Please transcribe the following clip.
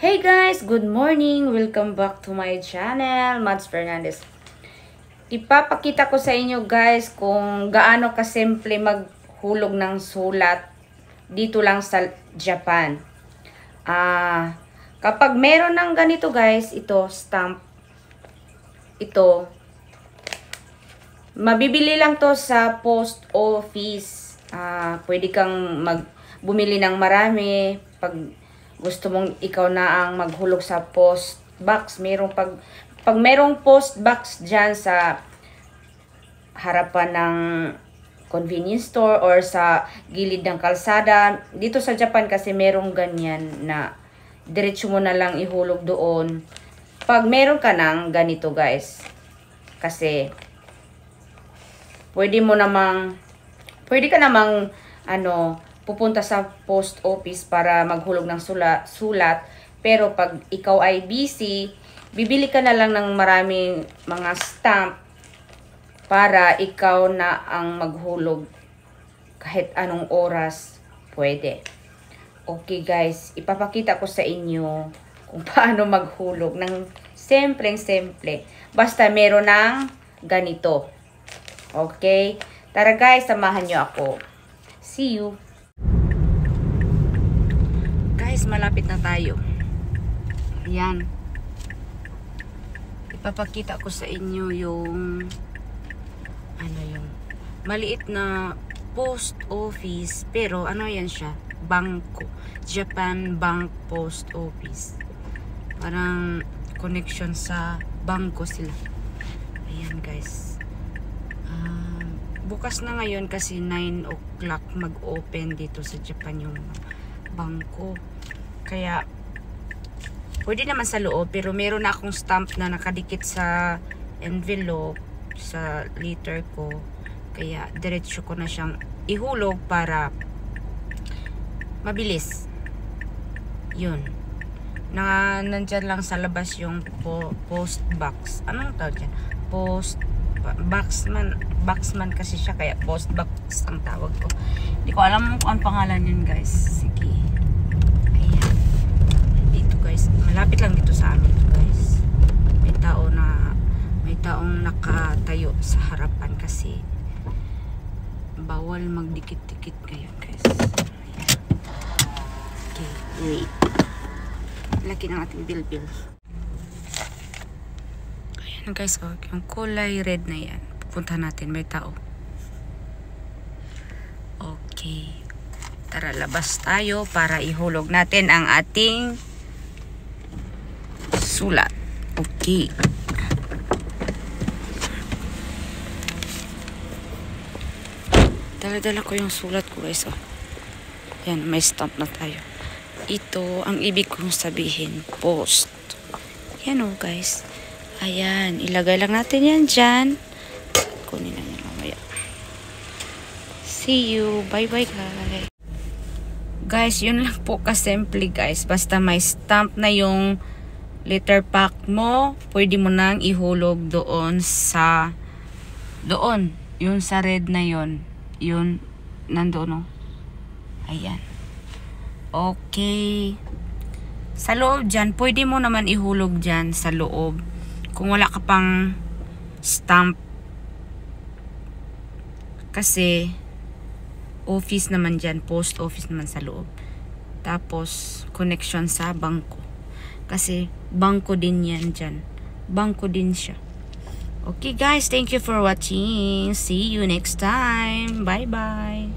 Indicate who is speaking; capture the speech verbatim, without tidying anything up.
Speaker 1: Hey guys, good morning. Welcome back to my channel, Mads Fernandez. Ipapakita ko sa inyo guys kung gaano kasimple maghulog ng sulat dito lang sa Japan. Ah, kapag meron ng ganito guys, ito stamp. Ito mabibili lang to sa post office. Ah, pwede kang mag bumili ng marami pag gusto mong ikaw na ang maghulog sa post box. Merong pag pag merong post box diyan sa harapan ng convenience store or sa gilid ng kalsada. Dito sa Japan kasi merong ganyan na diretso mo na lang ihulog doon. Pag meron ka ng ganito guys. Kasi pwede mo namang pwede ka namang ano pupunta sa post office para maghulog ng sulat, sulat. Pero pag ikaw ay busy, bibili ka na lang ng maraming mga stamp para ikaw na ang maghulog kahit anong oras pwede. Okay guys, ipapakita ko sa inyo kung paano maghulog ng simpleng-simple. Basta meron ng ganito. Okay? Tara guys, samahan nyo ako. See you! Guys, malapit na tayo. Ayan. Ipapakita ko sa inyo yung ano yung maliit na post office. Pero ano yan siya? Bangko. Japan Bank Post Office. Parang connection sa bangko sila. Ayan guys. Uh, bukas na ngayon kasi nine o'clock mag-open dito sa Japan yung bangko. Kaya pwede naman sa loob, pero meron na akong stamp na nakadikit sa envelope sa letter ko. Kaya diretso ko na siyang ihulog para mabilis. Yun. Na nandyan lang sa labas yung po, post box. Anong tawag dyan? Post boxman. Boxman kasi siya, kaya post box ang tawag ko. Hindi ko alam kung ang pangalan yun guys. Sige. Malapit lang dito sa amin guys. May tao na may taong nakatayo sa harapan kasi bawal magdikit-dikit ngayon guys. Ayan. Okay, wait. Laki ng ating bilbil. Ayan guys, oh, yung kulay red na yan. Pupunta natin, may tao. Okay. Tara, labas tayo para ihulog natin ang ating sulat. Okay. Dala-dala ko yung sulat ko guys. Oh. Yan, may stamp na tayo. Ito, ang ibig kong sabihin, post. Yan oh guys. Ayan, ilagay lang natin yan dyan. Kunin na yan mamaya. See you. Bye-bye guys. Guys, yun lang po kasimple guys. Basta may stamp na yung letter pack mo, pwede mo nang ihulog doon sa doon, yun sa red na yun, yun nandoon, no? Ayan. Okay. Sa loob dyan, pwede mo naman ihulog dyan sa loob kung wala ka pang stamp kasi office naman dyan, post office naman sa loob, tapos connection sa bangko kasi bangko din yan dyan. Bangko din siya. Okay guys, thank you for watching. See you next time. Bye bye.